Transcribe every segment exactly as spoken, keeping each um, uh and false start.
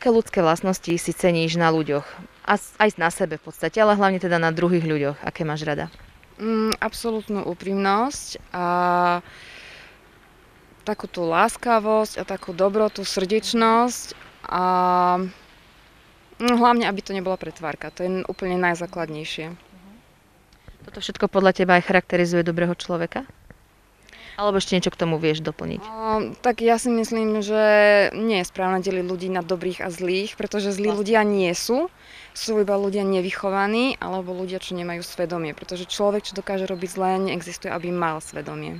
Aké ľudské vlastnosti si ceníš na ľuďoch? A aj na sebe v podstate, ale hlavne teda na druhých ľuďoch. Aké máš rada? Mm, absolútnu úprimnosť a takú tú láskavosť a takú dobrotu, srdečnosť a mm, hlavne, aby to nebola pretvárka. To je úplne najzákladnejšie. Toto všetko podľa teba aj charakterizuje dobrého človeka? Alebo ešte niečo k tomu vieš doplniť? O, tak ja si myslím, že nie je správne deliť ľudí na dobrých a zlých, pretože zlí ľudia nie sú. Sú iba ľudia nevychovaní, alebo ľudia, čo nemajú svedomie. Pretože človek, čo dokáže robiť zlé, neexistuje, aby mal svedomie.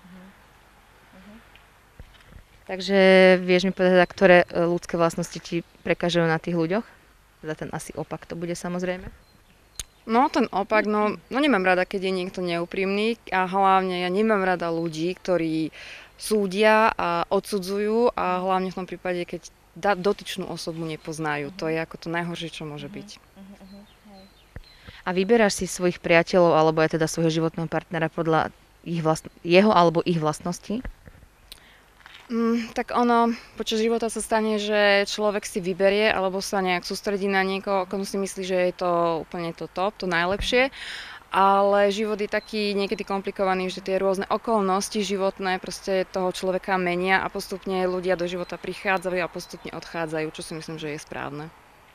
Takže vieš mi povedať, ktoré ľudské vlastnosti ti prekážajú na tých ľuďoch? Teda ten asi opak to bude samozrejme. No, ten opak, no, no nemám rada, keď je niekto neúprimný a hlavne ja nemám rada ľudí, ktorí súdia a odsudzujú a hlavne v tom prípade, keď da, dotyčnú osobu nepoznajú. To je ako to najhoršie, čo môže byť. A vyberáš si svojich priateľov alebo aj teda svojho životného partnera podľa ich vlastn- jeho alebo ich vlastností? Mm, tak ono, počas života sa stane, že človek si vyberie alebo sa nejak sústredí na niekoho, komu si myslí, že je to úplne to top, to najlepšie. Ale život je taký niekedy komplikovaný, že tie rôzne okolnosti životné proste toho človeka menia a postupne ľudia do života prichádzajú a postupne odchádzajú, čo si myslím, že je správne.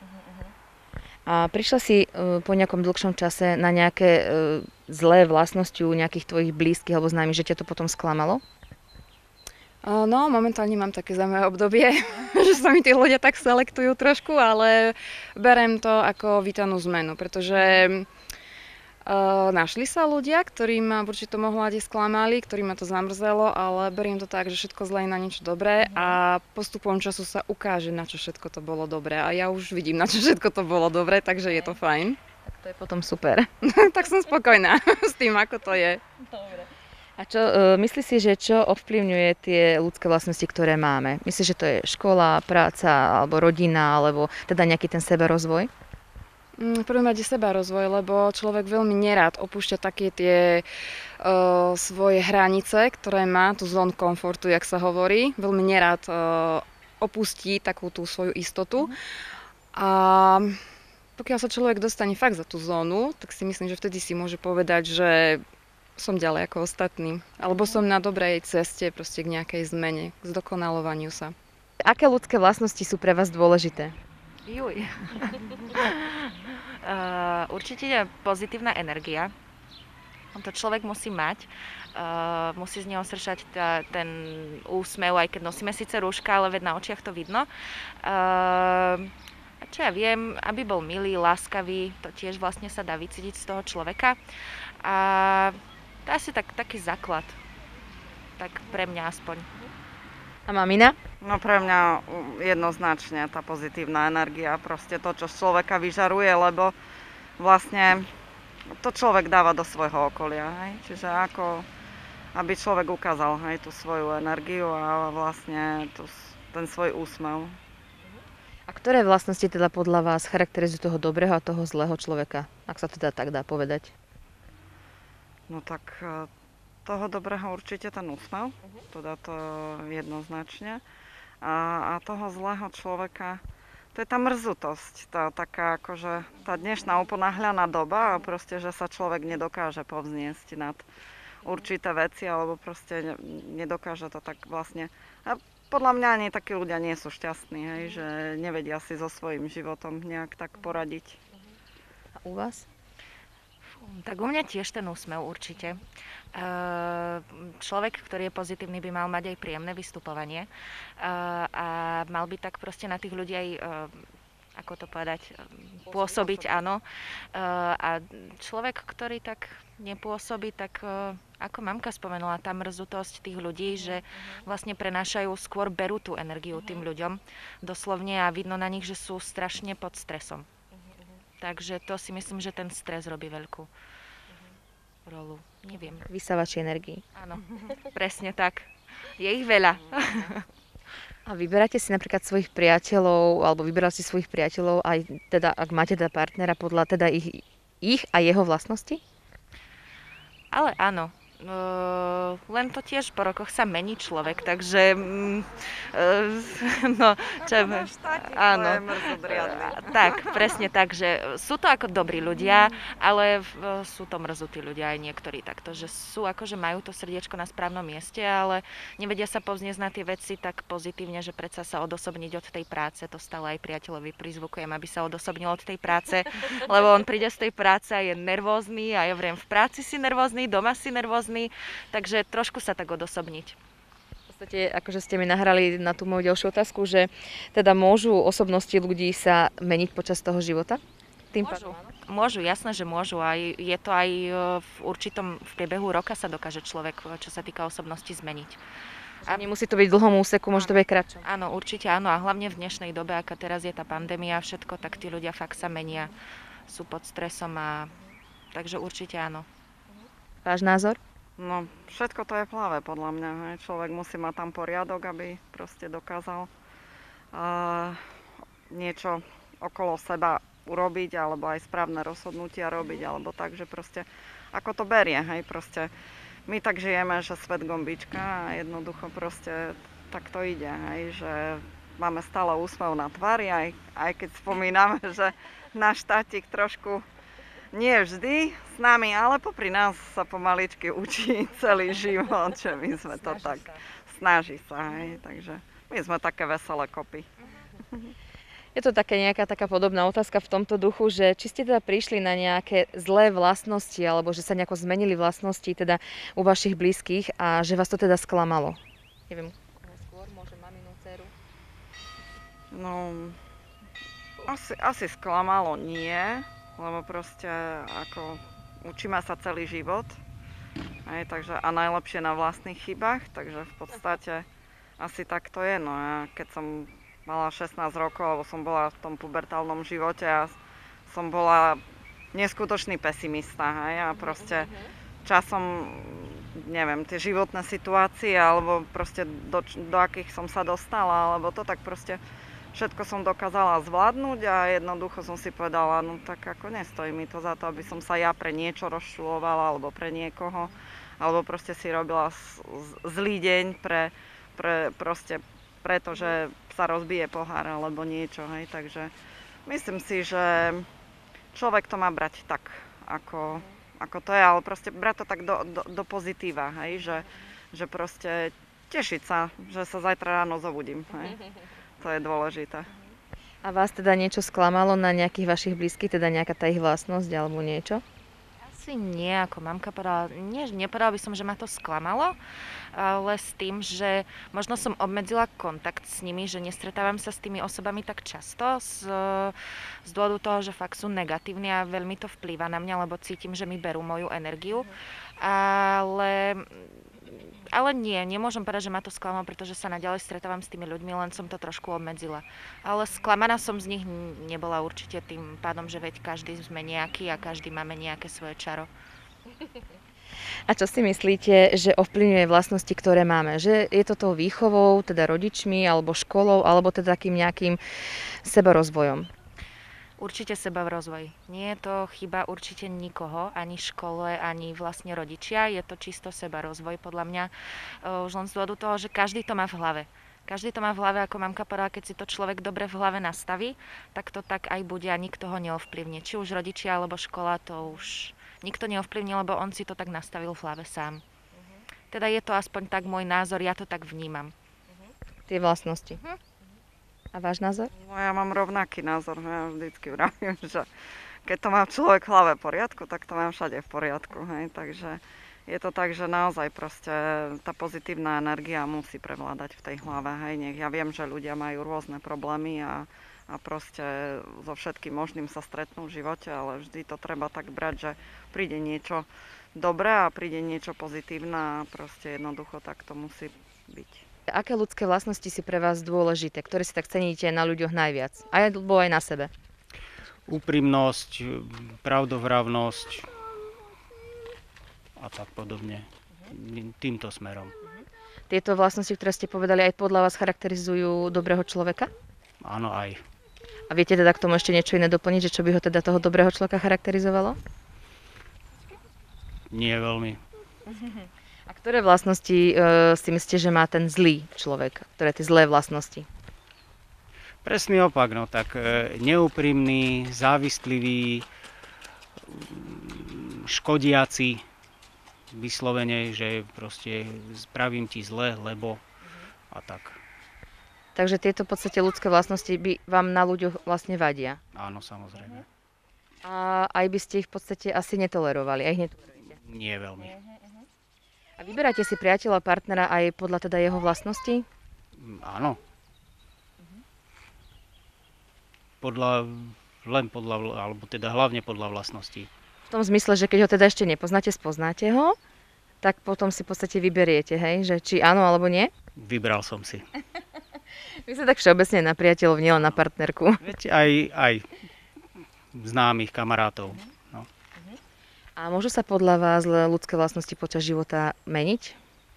A prišla si uh, po nejakom dlhšom čase na nejaké uh, zlé vlastnosti u nejakých tvojich blízkych alebo známych, že ťa to potom sklamalo? No, momentálne mám také zaujímavé obdobie, že sa mi tí ľudia tak selektujú trošku, ale berem to ako vítanú zmenu, pretože uh, našli sa ľudia, ktorí ma v určitom ohľade sklamali, ktorí ma to zamrzelo, ale beriem to tak, že všetko zlé je na niečo dobré a postupom času sa ukáže, na čo všetko to bolo dobré. A ja už vidím, na čo všetko to bolo dobré, takže je to fajn. To je potom super. Tak som spokojná s tým, ako to je. Dobre. A čo, uh, myslíš si, že čo ovplyvňuje tie ľudské vlastnosti, ktoré máme? Myslíš, že to je škola, práca, alebo rodina, alebo teda nejaký ten seberozvoj? V prvom rade sebarozvoj, lebo človek veľmi nerád opúšťa také tie uh, svoje hranice, ktoré má, tú zónu komfortu, jak sa hovorí. Veľmi nerád uh, opustí takú tú svoju istotu. A pokiaľ sa človek dostane fakt za tú zónu, tak si myslím, že vtedy si môže povedať, že som ďalej ako ostatní. Alebo som na dobrej ceste proste k nejakej zmene, k zdokonalovaniu sa. Aké ľudské vlastnosti sú pre vás dôležité? Juj. uh, určite pozitívna energia. To človek musí mať. Uh, musí z neho sršať tá, ten úsmev, aj keď nosíme síce rúška, ale veď na očiach to vidno. Uh, a čo ja viem, aby bol milý, láskavý, to tiež vlastne sa dá vycítiť z toho človeka. A to je asi tak, taký základ. Tak pre mňa aspoň. A mamina? No pre mňa jednoznačne tá pozitívna energia, proste to, čo z človeka vyžaruje, lebo vlastne to človek dáva do svojho okolia, hej? Čiže ako, aby človek ukázal, hej, tú svoju energiu a vlastne tú, ten svoj úsmev. A ktoré vlastnosti teda podľa vás charakterizujú toho dobrého a toho zlého človeka? Ak sa teda tak dá povedať. No tak toho dobrého určite ten úsmev, teda to jednoznačne. A, a toho zlého človeka, to je tá mrzutosť, tá taká akože, tá dnešná uponáhľaná doba a proste, že sa človek nedokáže povzniesť nad určité veci, alebo proste nedokáže to tak vlastne. A podľa mňa ani takí ľudia nie sú šťastní, hej, že nevedia si so svojím životom nejak tak poradiť. A u vás? Tak u mňa tiež ten úsmev určite. Človek, ktorý je pozitívny, by mal mať aj príjemné vystupovanie a mal by tak proste na tých ľudí aj, ako to povedať, pôsobiť, áno. A človek, ktorý tak nepôsobí, tak ako mamka spomenula, tá mrzutosť tých ľudí, že vlastne prenášajú, skôr berú tú energiu tým ľuďom doslovne a vidno na nich, že sú strašne pod stresom. Takže to si myslím, že ten stres robí veľkú rolu. Neviem. Vysávači energii. Áno, presne tak. Je ich veľa. A vyberáte si napríklad svojich priateľov, alebo vyberal si svojich priateľov, aj teda, ak máte teda partnera, podľa teda ich, ich a jeho vlastností? Ale áno, Uh, len to tiež po rokoch sa mení človek, takže mm, uh, no, čo, Náš tátik, to je áno, mrzodriadny. tak, presne tak, že sú to ako dobrí ľudia, ale v, sú to mrzutí ľudia aj niektorí takto, že sú ako, že majú to srdiečko na správnom mieste, ale nevedia sa povzniesť na tie veci tak pozitívne, že predsa sa odosobniť od tej práce, to stále aj priateľovi prizvukujem, aby sa odosobnil od tej práce, lebo on príde z tej práce a je nervózny a ja vriem, v práci si nervózny, doma si nervózny, takže trošku sa tak odosobniť. V podstate, akože ste mi nahrali na tú moju ďalšiu otázku, že teda môžu osobnosti ľudí sa meniť počas toho života? Tým Môžu. pádom, áno? Môžu, jasné, že môžu. Aj je to aj e, v určitom v priebehu roka sa dokáže človek, e, čo sa týka osobnosti, zmeniť. A nemusí to byť v dlhom úseku, môže to byť kratšie. Áno, určite áno. A hlavne v dnešnej dobe, aká teraz je tá pandémia a všetko, tak tí ľudia fakt sa menia. Sú pod stresom a takže určite áno. Váš názor? No, všetko to je v hlave podľa mňa. Hej. Človek musí mať tam poriadok, aby proste dokázal uh, niečo okolo seba urobiť, alebo aj správne rozhodnutia robiť, alebo tak, že proste ako to berie, hej, proste my tak žijeme, že svet gombička a jednoducho proste tak to ide, hej, že máme stále úsmev na tvári, aj, aj keď spomíname, že náš tátik trošku nie vždy s nami, ale popri nás sa pomaličky učí celý život, že my sme to tak, snaží sa, hej, takže my sme také veselé kopy. Je to také nejaká taká podobná otázka v tomto duchu, že či ste teda prišli na nejaké zlé vlastnosti, alebo že sa nejako zmenili vlastnosti teda u vašich blízkych a že vás to teda sklamalo? Neviem, koho skôr, môže maminu, dceru? No, asi, asi sklamalo nie, lebo proste ako učíme sa celý život, hej, takže a najlepšie na vlastných chybách, takže v podstate asi tak to je. No ja keď som mala šestnásť rokov, alebo som bola v tom pubertálnom živote a som bola neskutočný pesimista, hej, a proste časom, neviem, tie životné situácie, alebo proste do, do akých som sa dostala, alebo to, tak proste všetko som dokázala zvládnuť a jednoducho som si povedala, no tak ako nestojí mi to za to, aby som sa ja pre niečo rozčulovala, alebo pre niekoho, alebo proste si robila z, z, zlý deň pre, pre proste pretože sa rozbije pohár alebo niečo, hej, takže myslím si, že človek to má brať tak, ako, ako to je, ale proste brať to tak do, do, do pozitíva, hej, že, že proste tešiť sa, že sa zajtra ráno zobudím, hej, to je dôležité. A vás teda niečo sklamalo na nejakých vašich blízkych, teda nejaká tá ich vlastnosť alebo niečo? Asi nie, ako mamka povedala, nie, nepovedala by som, že ma to sklamalo, ale s tým, že možno som obmedzila kontakt s nimi, že nestretávam sa s tými osobami tak často z, z dôvodu toho, že fakt sú negatívni a veľmi to vplýva na mňa, lebo cítim, že mi berú moju energiu, ale Ale nie, nemôžem povedať, že ma to sklamalo, pretože sa naďalej stretávam s tými ľuďmi, len som to trošku obmedzila. Ale sklamaná som z nich nebola určite tým pádom, že veď každý sme nejaký a každý máme nejaké svoje čaro. A čo si myslíte, že ovplyvňuje vlastnosti, ktoré máme? Že je to tou výchovou, teda rodičmi, alebo školou, alebo teda takým nejakým sebarozvojom? Určite seba v rozvoji. Nie je to chyba určite nikoho, ani škole, ani vlastne rodičia. Je to čisto seba rozvoj podľa mňa. Už len z dôvodu toho, že každý to má v hlave. Každý to má v hlave, ako mamka povedala, keď si to človek dobre v hlave nastaví, tak to tak aj bude a nikto ho neovplyvní. Či už rodičia alebo škola, to už nikto neovplyvní, lebo on si to tak nastavil v hlave sám. Teda je to aspoň tak môj názor, ja to tak vnímam. Tie vlastnosti. A váš názor? No ja mám rovnaký názor, ja vždycky vravím, že keď to má človek v hlave v poriadku, tak to má všade v poriadku, hej, takže je to tak, že naozaj proste tá pozitívna energia musí prevládať v tej hlave, hej, nech ja viem, že ľudia majú rôzne problémy a, a proste so všetkým možným sa stretnú v živote, ale vždy to treba tak brať, že príde niečo dobré a príde niečo pozitívne a proste jednoducho tak to musí byť. Aké ľudské vlastnosti si pre vás dôležité, ktoré si tak ceníte na ľuďoch najviac? Alebo aj na sebe? Úprimnosť, pravdovravnosť a tak podobne. Týmto smerom. Tieto vlastnosti, ktoré ste povedali, aj podľa vás charakterizujú dobrého človeka? Áno, aj. A viete teda k tomu ešte niečo iné doplniť, že čo by ho teda toho dobrého človeka charakterizovalo? Nie veľmi. A ktoré vlastnosti e, si myslíte, že má ten zlý človek? Ktoré tie zlé vlastnosti? Presný opak, no tak e, neúprimný, závistlivý, škodiaci, vyslovene, že proste spravím ti zle, lebo a tak. Takže tieto v podstate ľudské vlastnosti by vám na ľuďoch vlastne vadia. Áno, samozrejme. A aj by ste ich v podstate asi netolerovali, aj ich netolerujete. Nie veľmi. A vyberáte si priateľa, partnera aj podľa teda jeho vlastností? Mm, Áno. Podľa, len podľa, vl- alebo teda hlavne podľa vlastností. V tom zmysle, že keď ho teda ešte nepoznáte, spoznáte ho, tak potom si v podstate vyberiete, hej, že či áno alebo nie? Vybral som si. Vy sa tak všeobecne na priateľov, nielen na partnerku. Veď aj, aj známych kamarátov. No. A môžu sa podľa vás ľudské vlastnosti počas života meniť?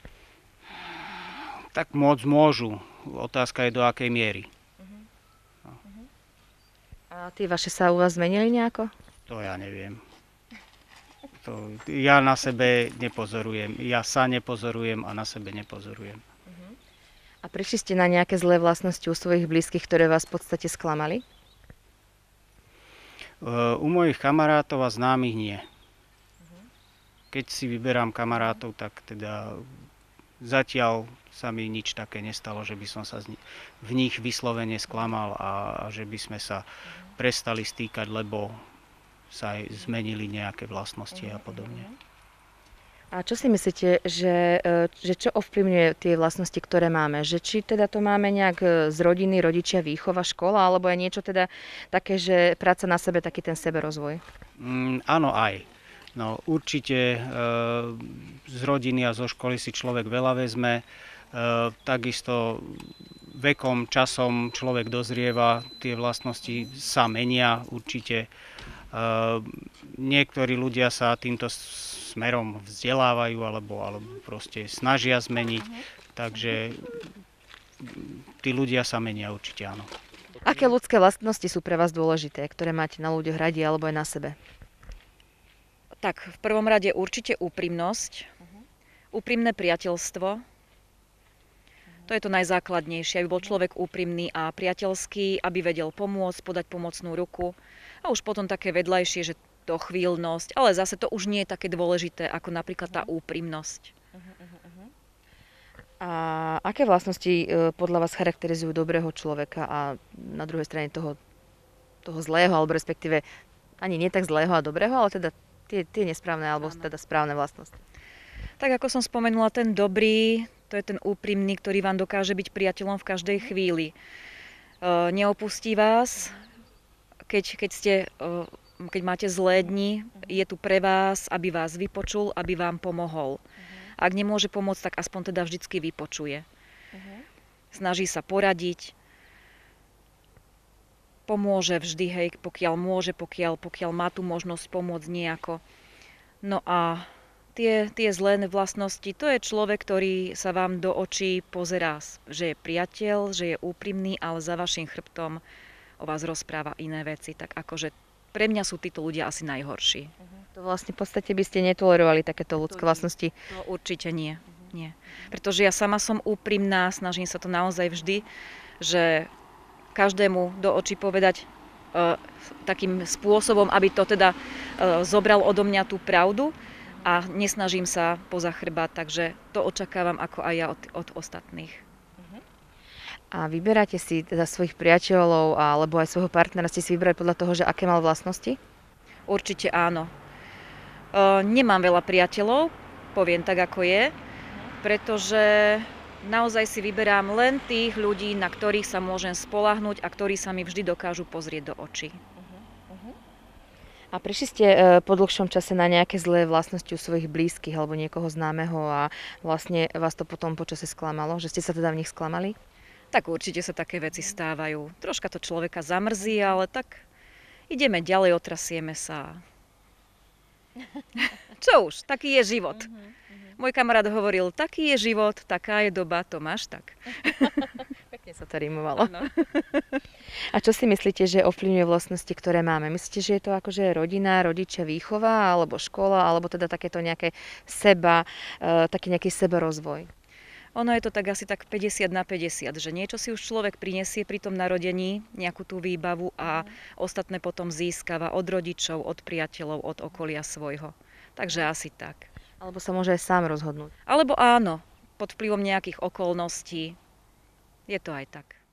Tak môcť môžu. Otázka je do akej miery. A tie vaše sa u vás zmenili nejako? To ja neviem. To ja na sebe nepozorujem. Ja sa nepozorujem a na sebe nepozorujem. A prišli ste na nejaké zlé vlastnosti u svojich blízkych, ktoré vás v podstate sklamali? Uh, U mojich kamarátov a známych nie. Keď si vyberám kamarátov, tak teda zatiaľ sa mi nič také nestalo, že by som sa z ni- v nich vyslovene sklamal a, a že by sme sa prestali stýkať, lebo sa aj zmenili nejaké vlastnosti a podobne. A čo si myslíte, že, e, že čo ovplyvňuje tie vlastnosti, ktoré máme? Že či teda to máme nejak e, z rodiny, rodičia, výchova, škola, alebo je niečo teda také, že práca na sebe, taký ten seberozvoj? Mm, áno, aj. No určite e, z rodiny a zo školy si človek veľa vezme. E, takisto vekom, časom človek dozrieva, tie vlastnosti sa menia určite. E, niektorí ľudia sa týmto smerom vzdelávajú alebo, alebo proste snažia zmeniť, takže tí ľudia sa menia určite, áno. Aké ľudské vlastnosti sú pre vás dôležité, ktoré máte na ľuďoch radi alebo aj na sebe? Tak, v prvom rade určite úprimnosť, úprimné priateľstvo. To je to najzákladnejšie, aby bol človek úprimný a priateľský, aby vedel pomôcť, podať pomocnú ruku. A už potom také vedľajšie, že dochvíľnosť, ale zase to už nie je také dôležité ako napríklad tá úprimnosť. A aké vlastnosti e, podľa vás charakterizujú dobrého človeka a na druhej strane toho, toho zlého, alebo respektíve ani nie tak zlého a dobrého, ale teda tie, tie nesprávne alebo Áno. teda správne vlastnosti? Tak ako som spomenula, ten dobrý, to je ten úprimný, ktorý vám dokáže byť priateľom v každej chvíli. E, neopustí vás, keď, keď, ste, e, keď máte zlé dni, je tu pre vás, aby vás vypočul, aby vám pomohol. Ak nemôže pomôcť, tak aspoň teda vždycky vypočuje. Snaží sa poradiť, pomôže vždy, hej, pokiaľ môže, pokiaľ, pokiaľ má tu možnosť pomôcť nejako. No a tie, tie zlé vlastnosti, to je človek, ktorý sa vám do očí pozerá, že je priateľ, že je úprimný, ale za vašim chrbtom o vás rozpráva iné veci. Tak akože pre mňa sú títo ľudia asi najhorší. To vlastne v podstate by ste netolerovali takéto ľudské To nie. vlastnosti. To určite nie. nie. Pretože ja sama som úprimná, snažím sa to naozaj vždy, že každému do očí povedať e, takým spôsobom, aby to teda e, zobral odo mňa tú pravdu a nesnažím sa poza chrbát, takže to očakávam ako aj ja od, od ostatných. A vyberáte si teda svojich priateľov alebo aj svojho partnera, ste si vybrali podľa toho, že aké mal vlastnosti? Určite áno. E, nemám veľa priateľov, poviem tak ako je, pretože naozaj si vyberám len tých ľudí, na ktorých sa môžem spoľahnúť a ktorí sa mi vždy dokážu pozrieť do očí. A prišli ste e, po dlhšom čase na nejaké zlé vlastnosti u svojich blízkych alebo niekoho známeho a vlastne vás to potom počase sklamalo, že ste sa teda v nich sklamali? Tak určite sa také veci stávajú. Troška to človeka zamrzí, ale tak ideme ďalej, otrasieme sa. Čo už, taký je život. Môj kamarát hovoril, taký je život, taká je doba, to máš tak. Pekne sa to rimovalo. Áno. A čo si myslíte, že ovplyvňuje vlastnosti, ktoré máme? Myslíte, že je to akože rodina, rodičia, výchova, alebo škola, alebo teda takéto nejaké seba, e, taký nejaký seberozvoj? Ono je to tak asi tak päťdesiat na päťdesiat, že niečo si už človek prinesie pri tom narodení, nejakú tú výbavu a ostatné potom získava od rodičov, od priateľov, od okolia svojho. Takže asi tak. Alebo sa môže aj sám rozhodnúť? Alebo áno, pod vplyvom nejakých okolností. Je to aj tak.